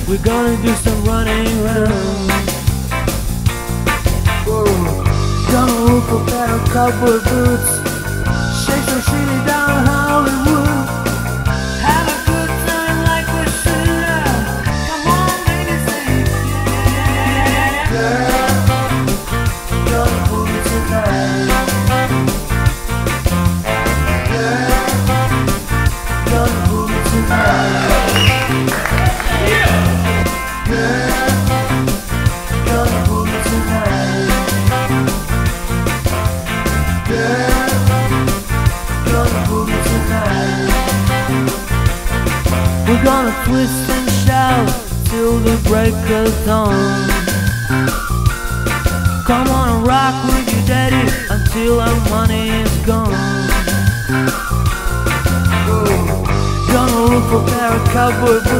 We're gonna do some running around. Gonna look for pair of cowboy boots, shake some shitty down Hollywood. Have a good time like we should have. Come on, baby, say yeah. Girl, gonna hold me tonight. Girl, gonna hold me tonight. Girl, gonna hold me tonight. Girl, gonna hold me tonight. We're gonna twist and shout till the break of dawn. Come on and rock with your daddy until our money is gone. Gonna look for a pair of cowboy boots,